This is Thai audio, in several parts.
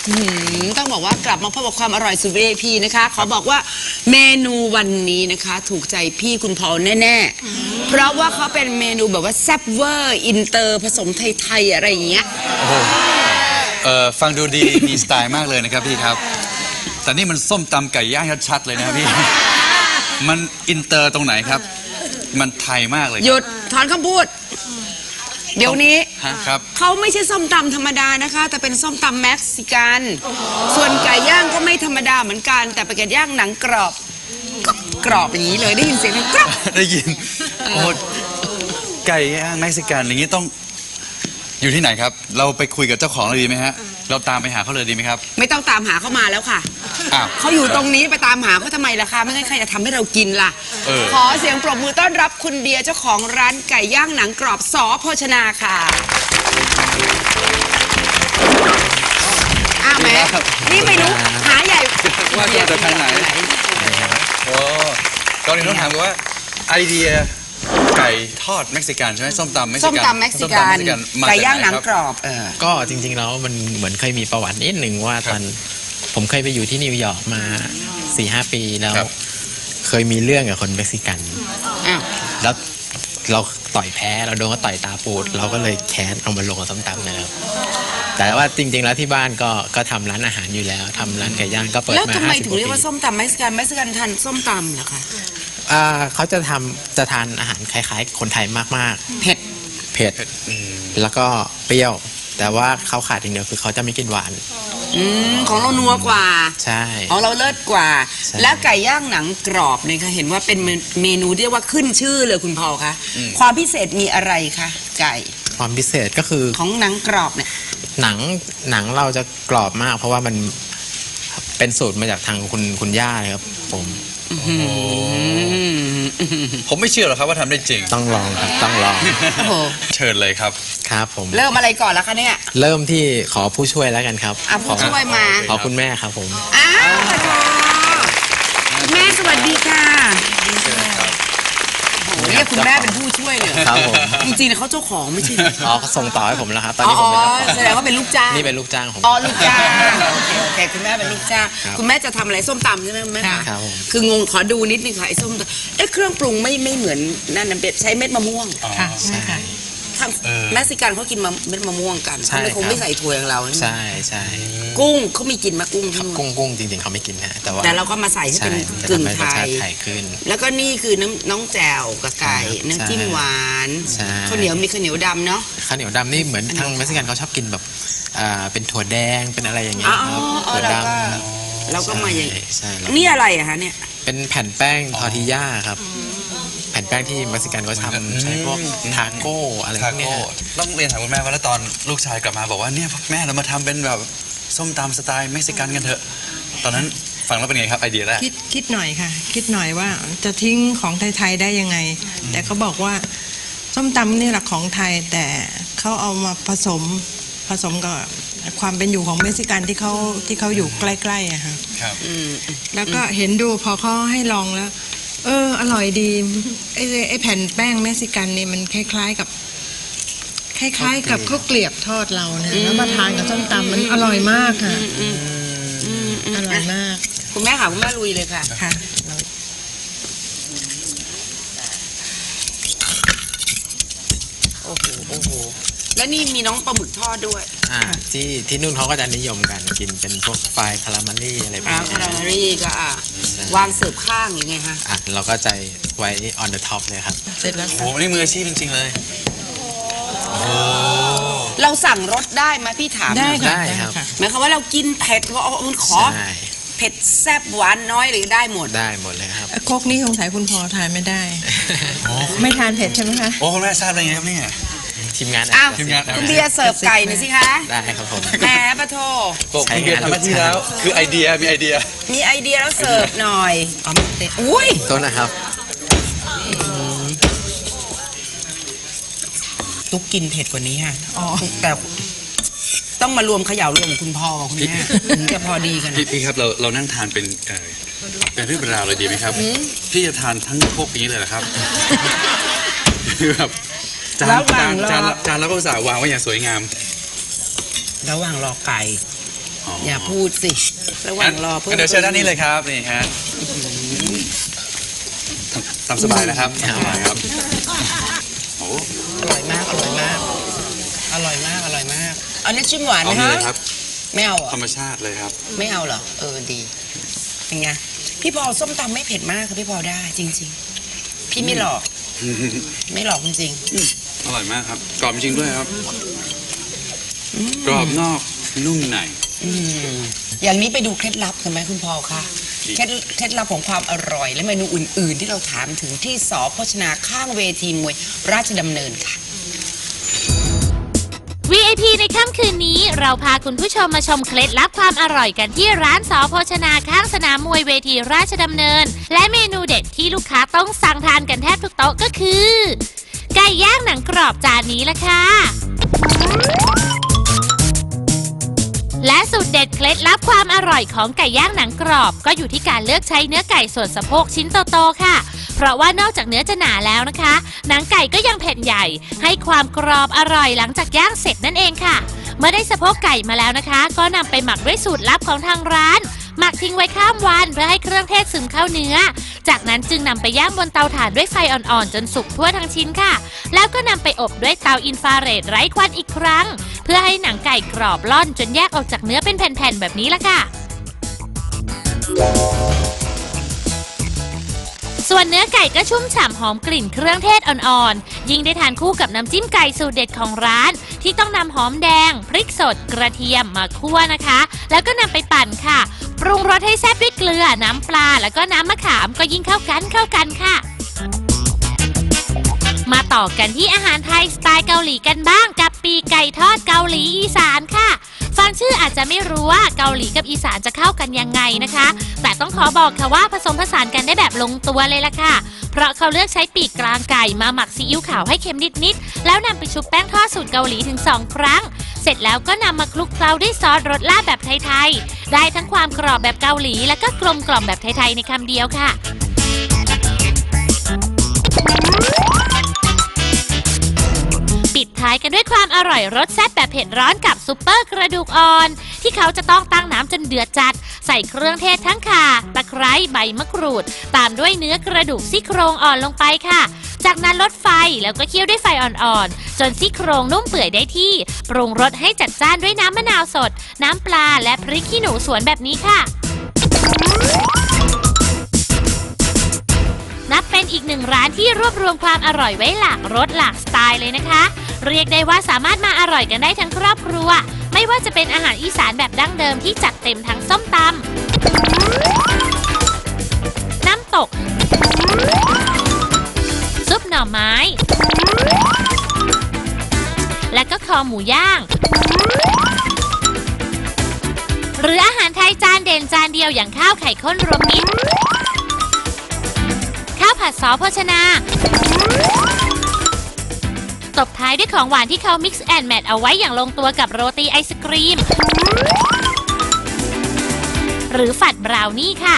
ต้องบอกว่ากลับมาพบกับความอร่อยสุด VIP นะคะขอบอกว่าเมนูวันนี้นะคะถูกใจพี่คุณพอลแน่ๆเพราะว่าเขาเป็นเมนูแบบว่าแซ่บเวอร์อินเตอร์ผสมไทยๆอะไรอย่างเงี้ยฟังดูดีมีสไตล์มากเลยนะครับพี่ครับแต่นี่มันส้มตำไก่ย่างชัดๆเลยนะครับพี่มันอินเตอร์ตรงไหนครับมันไทยมากเลยหยุดถอนคำพูดเดี๋ยวนี้เขาไม่ใช่ส้มตำธรรมดานะคะแต่เป็นส้มตำเม็กซิกันส่วนไก่ย่างก็ไม่ธรรมดาเหมือนกันแต่เป็นไก่ย่างหนังกรอบก็กรอบอย่างนี้เลยได้ยินเสียงกรอบได้ยินโอ้ไก่ย่างเม็กซิกันอย่างนี้ต้องอยู่ที่ไหนครับเราไปคุยกับเจ้าของเลยดีไหมฮะเราตามไปหาเขาเลยดีไหมครับไม่ต้องตามหาเขามาแล้วค่ะเขาอยู่ตรงนี้ไปตามหาเขาทำไมล่ะคะไม่งั้นใครจะทำให้เรากินล่ะขอเสียงปรบมือต้อนรับคุณเดียเจ้าของร้านไก่ย่างหนังกรอบส.โภชนาค่ะแม่นี่ไม่รู้หาใหญ่ว่าจะทางไหนโอ้ตอนนี้ต้องถามว่าไอเดียไก่ทอดเม็กซิกันใช่ไหมส้มตำเม็กซิกันไก่ย่างหนังกรอบก็จริงๆแล้วมันเหมือนเคยมีประวัตินิดหนึ่งว่าตอนผมเคยไปอยู่ที่นิวยอร์กมา 4-5 ปีแล้วเคยมีเรื่องกับคนเม็กซิกันแล้วเราต่อยแพ้เราโดนเขาต่อยตาปูดเราก็เลยแค้นเอามาลงกับส้มตำนะครับแต่ว่าจริงๆแล้วที่บ้านก็ทำร้านอาหารอยู่แล้วทำร้านไก่ย่างก็เปิดมา50 กว่าปีแล้วทำไมถึงเรียกว่าส้มตำเม็กซิกันทานส้มตำเหรอคะเขาจะทานอาหารคล้ายๆคนไทยมากๆเผ็ดแล้วก็เปรี้ยวแต่ว่าเขาขาดอย่างเดียวคือเขาจะไม่กินหวานของเรานัวกว่าใช่ของเราเลิศกว่าแล้วไก่ย่างหนังกรอบเนี่ยค่ะเห็นว่าเป็นเมนูเรียกว่าขึ้นชื่อเลยคุณพอลคะความพิเศษมีอะไรคะไก่ความพิเศษก็คือของหนังกรอบเนี่ยหนังเราจะกรอบมากเพราะว่ามันเป็นสูตรมาจากทางคุณย่าเลยครับผมไม่เชื่อหรอกครับว่าทำได้จริงต้องลองครับต้องลองเชิญเลยครับครับผมเริ่มอะไรก่อนแล้วคะเนี่ยเริ่มที่ขอผู้ช่วยแล้วกันครับผู้ช่วยมาขอคุณแม่ครับผมแม่สวัสดีค่ะเรียกคุณแม่เป็นผู้ช่วยเลยครับผมจริงๆเขาเจ้าของไม่ใช่เขาส่งต่อให้ผมแล้วครับตอนนี้ผมเป็นเจ้าของแสดงว่าเป็นลูกจ้างนี่เป็นลูกจ้างผมลูกจ้างโอเคคุณแม่เป็นลูกจ้างคุณแม่จะทำอะไรส้มตำใช่ไหมแม่คะคืองงขอดูนิดนึงค่ะไอ้ส้มตำเครื่องปรุงไม่เหมือนนั่นนะใช้เม็ดมะม่วงค่ะใช่ค่ะทางเม็กซิกันเขากินเม็ดมะม่วงกันเขาคงไม่ใส่ถั่วอย่างเราใช่กุ้งเขามีกินมากุ้งจริงๆเขาไม่กินนะแต่เราก็มาใส่ให้เป็นกึ่งไทยแล้วก็นี่คือน้องแจ่วกับไก่น้ำจิ้มหวานข้าวเหนียวมีข้าวเหนียวดำเนาะข้าวเหนียวดำนี่เหมือนทางเม็กซิกันเขาชอบกินแบบเป็นถั่วแดงเป็นอะไรอย่างเงี้ยครับถั่วดำเราก็มาอย่างนี่อะไรอะคะเนี่ยเป็นแผ่นแป้งทอร์ติญ่าครับแผ่นแป้งที่เม็กซิกันเขาทำใช้พวกทาโก้อะไรพวกนี้ต้องเรียนถามคุณแม่ว่าแล้วตอนลูกชายกลับมาบอกว่าเนี่ยแม่เรามาทำเป็นแบบส้มตำสไตล์เม็กซิกันกันเถอะตอนนั้นฟังแล้วเป็นไงครับไอเดียแรกคิดหน่อยค่ะคิดหน่อยว่าจะทิ้งของไทยๆได้ยังไงแต่เขาบอกว่าส้มตำนี่แหละของไทยแต่เขาเอามาผสมกับความเป็นอยู่ของเม็กซิกันที่เขาอยู่ใกล้ๆอะค่ะแล้วก็เห็นดูพอเขาให้ลองแล้วอร่อยดีไอ้แผ่นแป้งเม็กซิกันนี่มันคล้ายๆกับข้าวเกลียบทอดเราเนี่ยแล้วมาทานกับส้มตำมันอร่อยมากค่ะอร่อยมากคุณแม่ค่ะคุณแม่ลุยเลยค่ะโอ้โหแล้วนี่มีน้องปลาหมึกทอดด้วยที่นู่นเขาก็จะนิยมกันกินเป็นพวกไฟคาราเมลลี่อะไรแบบนี้คาราเมลลี่ก็วางเสิร์ฟข้างอย่างไงคะเราก็ใจไว้ on the top เลยครับเสร็จแล้วโอ้โหนี่มืออาชีพจริงๆเลยเราสั่งรสได้ไหมพี่ถามได้ครับหมายความว่าเรากินเผ็ดว่าขอเผ็ดแซ่บหวานน้อยหรือได้หมดเลยครับโคกนี่สงสัยคุณพอทานไม่ได้ไม่ทานเผ็ดใช่ไหมคะโอ้คุณแม่ทราบได้ไงครับเนี่ยทีมงานคุณเบียร์เสิร์ฟไก่หน่อยสิคะได้ครับผมแหมปะโถคุณเบียร์ทำมาที่แล้วคือไอเดียมีไอเดียแล้วเสิร์ฟหน่อยอุ้ยโทษนะครับตุ๊กกินเผ็ดกว่านี้ค่ะแต่ต้องมารวมเขย่ารวมคุณพ่อคุณแม่ถึงจะพอดีกันพี่ครับเรานั่งทานเป็นเรื่องราวเลยดีไหมครับพี่จะทานทั้งพวกนี้เลยเหรอครับคือแบบจานแล้วก็อุตส่าห์วางไว้อย่างสวยงามระหว่างรอไก่อย่าพูดสิระหว่างรอเพื่อนเดี๋ยวเชิญด้านนี้เลยครับนี่ฮะตามสบายนะครับครับโอ้อร่อยมากอร่อยมากอร่อยมากอร่อยมากอันนี้ชิมหวานไหมเอาฮะเลยครับไม่เอาเหรอธรรมชาติเลยครับไม่เอาเหรอดีเป็นไงพี่พอส้มตำไม่เผ็ดมากค่ะพี่พอได้จริงๆพี่ไม่หลอกไม่หลอกจริงอร่อยมากครับกรอบจริงด้วยครับกรอบนอกนุ่มในอย่างนี้ไปดูเคล็ดลับกันไหมคุณพอคะเคล็ดลับของความอร่อยและเมนูอื่นๆ ที่เราถามถึงที่สโภชนาข้างเวทีมวยราชดำเนินค่ะ VIP ในค่ำคืนนี้เราพาคุณผู้ชมมาชมเคล็ดลับความอร่อยกันที่ร้านสโภชนาข้างสนามมวยเวทีราชดำเนินและเมนูเด็ดที่ลูกค้าต้องสั่งทานกันแทบทุกโต๊ะก็คือไก่ย่างหนังกรอบจานนี้ล่ะค่ะและสูตรเด็ดเคล็ดลับความอร่อยของไก่ย่างหนังกรอบก็อยู่ที่การเลือกใช้เนื้อไก่ส่วนสะโพกชิ้นโตๆค่ะเพราะว่านอกจากเนื้อจะหนาแล้วนะคะหนังไก่ก็ยังแผ่นใหญ่ให้ความกรอบอร่อยหลังจากย่างเสร็จนั่นเองค่ะเมื่อได้สะโพกไก่มาแล้วนะคะก็นำไปหมักด้วยสูตรลับของทางร้านหมักทิ้งไว้ข้ามวันเพื่อให้เครื่องเทศซึมเข้าเนื้อจากนั้นจึงนำไปย่างบนเตาถ่านด้วยไฟอ่อนๆจนสุกทั่วทั้งชิ้นค่ะแล้วก็นำไปอบด้วยเตาอินฟราเรดไร้ควันอีกครั้งเพื่อให้หนังไก่กรอบล่อนจนแยกออกจากเนื้อเป็นแผ่นๆแบบนี้ละค่ะส่วนเนื้อไก่ก็ชุ่มฉ่ำหอมกลิ่นเครื่องเทศอ่อนๆยิ่งได้ทานคู่กับน้ำจิ้มไก่สูตรเด็ดของร้านที่ต้องนำหอมแดงพริกสดกระเทียมมาคั่วนะคะแล้วก็นำไปปั่นค่ะปรุงรสให้แซ่บด้วยเกลือน้ำปลาแล้วก็น้ำมะขามก็ยิ่งเข้ากันค่ะมาต่อกันที่อาหารไทยสไตล์เกาหลีกันบ้างกับปีกไก่ทอดเกาหลีอีสานค่ะฟังชื่ออาจจะไม่รู้ว่าเกาหลีกับอีสานจะเข้ากันยังไงนะคะแต่ต้องขอบอกค่ะว่าผสมผสานกันได้แบบลงตัวเลยล่ะค่ะเพราะเขาเลือกใช้ปีกกลางไก่มาหมักซีอิ๊วขาวให้เค็มนิดๆแล้วนำไปชุบแป้งทอดสูตรเกาหลีถึง2ครั้งเสร็จแล้วก็นำมาคลุกเคล้าด้วยซอสรสลาบแบบไทยๆได้ทั้งความกรอบแบบเกาหลีและก็กลมกล่อมแบบไทยๆในคำเดียวค่ะปิดท้ายกันด้วยความอร่อยรสแซ่บแบบเผ็ดร้อนกับซุปเปอร์กระดูกอ่อนที่เขาจะต้องตั้งน้ำจนเดือดจัดใส่เครื่องเทศทั้งข่าตะไคร้ใบมะกรูดตามด้วยเนื้อกระดูกซี่โครงอ่อนลงไปค่ะจากนั้นลดไฟแล้วก็เคี่ยวด้วยไฟอ่อนๆจนซี่โครงนุ่มเปื่อยได้ที่ปรุงรสให้จัดจ้านด้วยน้ำมะนาวสดน้ำปลาและพริกขี้หนูสวนแบบนี้ค่ะนับเป็นอีกหนึ่งร้านที่รวบรวมความอร่อยไว้หลากรสหลากสไตล์เลยนะคะเรียกได้ว่าสามารถมาอร่อยกันได้ทั้งครอบครัวไม่ว่าจะเป็นอาหารอีสานแบบดั้งเดิมที่จัดเต็มทั้งส้มตำน้ำตกซุปหน่อไม้และก็คอหมูย่างหรืออาหารไทยจานเด่นจานเดียวอย่างข้าวไข่ข้นรวมมิตรข้าวผัดซอสโภชนาตบท้ายด้วยของหวานที่เขา mix and match เอาไว้อย่างลงตัวกับโรตีไอศกรีมหรือฝัดบราวนี่ค่ะ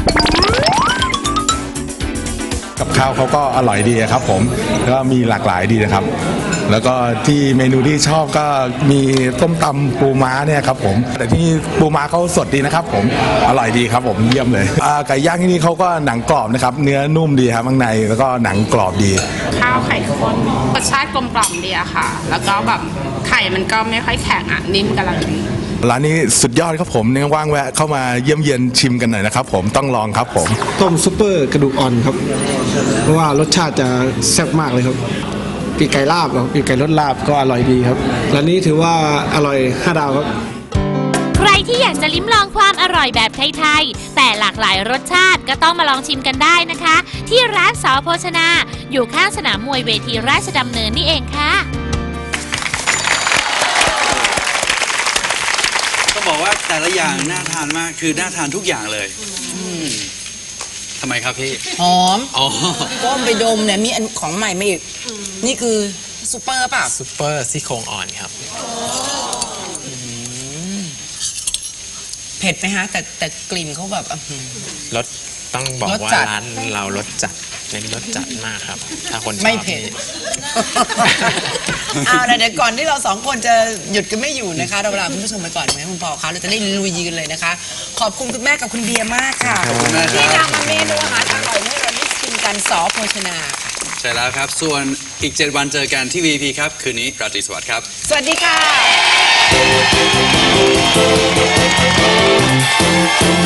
กับข้าวเขาก็อร่อยดีครับผมแล้วก็มีหลากหลายดีนะครับแล้วก็ที่เมนูที่ชอบก็มีต้มตำปูม้าเนี่ยครับผมแต่ที่ปูม้าเขาสดดีนะครับผมอร่อยดีครับผมเยี่ยมเลยไก่ย่างที่นี่เขาก็หนังกรอบนะครับเนื้อนุ่มดีครับข้างในแล้วก็หนังกรอบดีข้าวไข่ข้นรสชาติกลมกล่อมดีอะค่ะแล้วก็แบบไข่มันก็ไม่ค่อยแข็งอะนิ่มกำลังดีร้านนี้สุดยอดครับผมเนี่ยว่างแวะเข้ามาเยี่ยมเยียนชิมกันหน่อยนะครับผมต้องลองครับผมต้มซุปเปอร์กระดูกอ่อนครับเพราะว่ารสชาติจะแซ่บมากเลยครับปีกไก่ลาบครับปีกไก่รสลาบก็อร่อยดีครับร้านนี้ถือว่าอร่อย5 ดาวครับใครที่อยากจะลิ้มลองความอร่อยแบบไทยๆแต่หลากหลายรสชาติก็ต้องมาลองชิมกันได้นะคะที่ร้านสโภชนาอยู่ข้างสนามมวยเวทีราชดำเนินนี่เองค่ะต้องบอกว่าแต่ละอย่างน่าทานมากคือน่าทานทุกอย่างเลยทำไมครับพี่หอมก้มไปดมเนี่ยมีอันของใหม่มาอีกนี่คือซุปเปอร์ป่ะซุปเปอร์ซี่โครงอ่อนครับเผ็ดไหมฮะแต่กลิ่นเขาแบบรสต้องบอกว่าร้านเรารสจัดเน้นรสจัดมากครับ ถ้าคนชอบไม่เผ็ด เอาละเดี๋ยวก่อนที่เราสองคนจะหยุดกันไม่อยู่นะคะ เราลาคุณผู้ชมไปก่อนไหมคุณปอคะเราจะได้ลุยยืนเลยนะคะ ขอบคุณคุณแม่กับคุณเบียร์มากค่ะขอบคุณมากครับที่นำมาเมนูอาหารอร่อยให้เราได้ชิมกันสอโภชนาค่ะใช่แล้วครับ ส่วนอีก 7 วันเจอกันที่ VP ครับ คืนนี้ราตรีสวัสดิ์ครับสวัสดีค่ะ